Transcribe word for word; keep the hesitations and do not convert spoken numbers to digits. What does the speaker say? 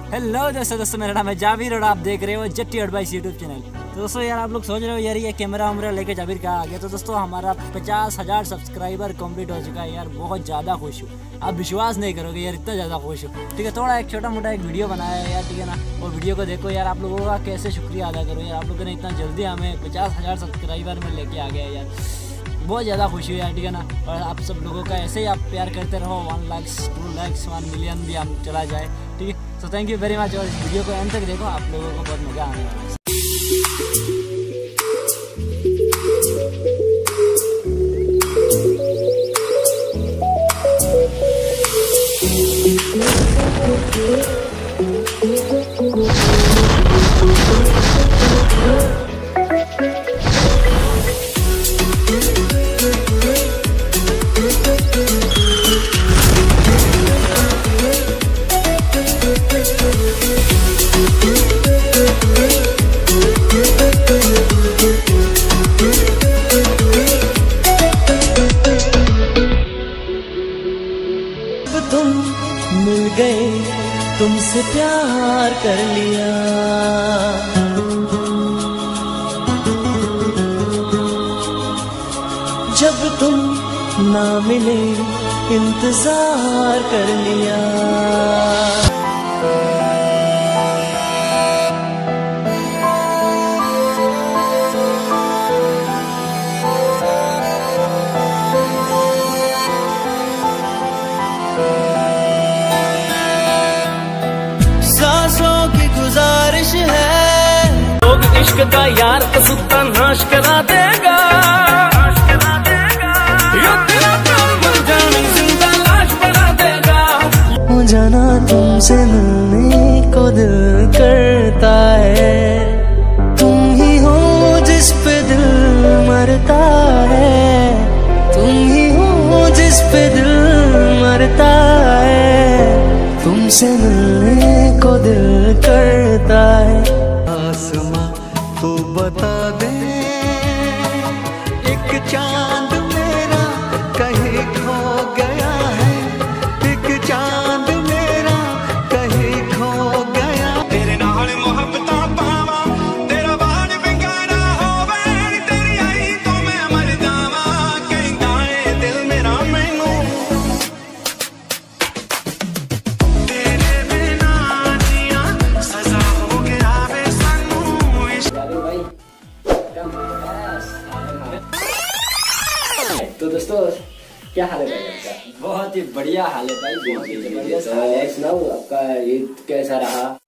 Hello दोस्तों दोस्तों मेरा नाम है जाबिर और आप देख रहे हो जट्टी एडवाइस यूट्यूब चैनल। तो दोस्तों यार आप लोग सोच रहे हो यार ये कैमरा वैमरा लेके जाबिर कहाँ आ गया। तो दोस्तों हमारा पचास हज़ार सब्सक्राइबर कंप्लीट हो चुका है यार, बहुत ज़्यादा खुश हूँ। आप विश्वास नहीं करोगे यार, इतना ज़्यादा खुश हूँ। ठीक है, थोड़ा एक छोटा मोटा एक वीडियो बनाया है यार, ठीक है ना। और वीडियो को देखो यार, आप लोगों का कैसे शुक्रिया अदा करो यार, आप लोगों ने इतना जल्दी हमें पचास हज़ार सब्सक्राइबर में लेके आ गया यार, बहुत ज़्यादा खुशी हुई यार, ठीक है ना। और आप सब लोगों का ऐसे ही आप प्यार करते रहो, one lakh two lakhs one million भी हम चला जाए, ठीक है। तो थैंक यू वेरी मच और इस वीडियो को एंड तक देखो, आप लोगों को बहुत मज़ा आने वाला है। तुम मिल गए, तुमसे प्यार कर लिया, जब तुम ना मिले इंतजार कर लिया। गुजारिश है लोग इश्क का यार कसुत्ता नाश करा देगा, जिंदा लाश बना देगा। हो जाना तुमसे मिलने को दिल करता है, तुम ही हो जिस पे दिल मरता है, तुम ही हो जिस पे दिल मरता है, तुमसे मिलने को दिल करता है। आसमां तो बता दे, एक चांद मेरा कहीं खो गया है, एक चांद मेरा कहीं खो गया। तेरे नाल मोहब्बतां पावां, तेरा बाण बिंगाना होवे, तेरी आई तो मैं मर जावां, कहंदा है दिल मेरा मैनू। तो दोस्तों क्या हाल है भाई आपका? बहुत ही बढ़िया हाल है भाई, बहुत ही जबरदस्त हाल है। सुनाओ आपका ईद कैसा रहा?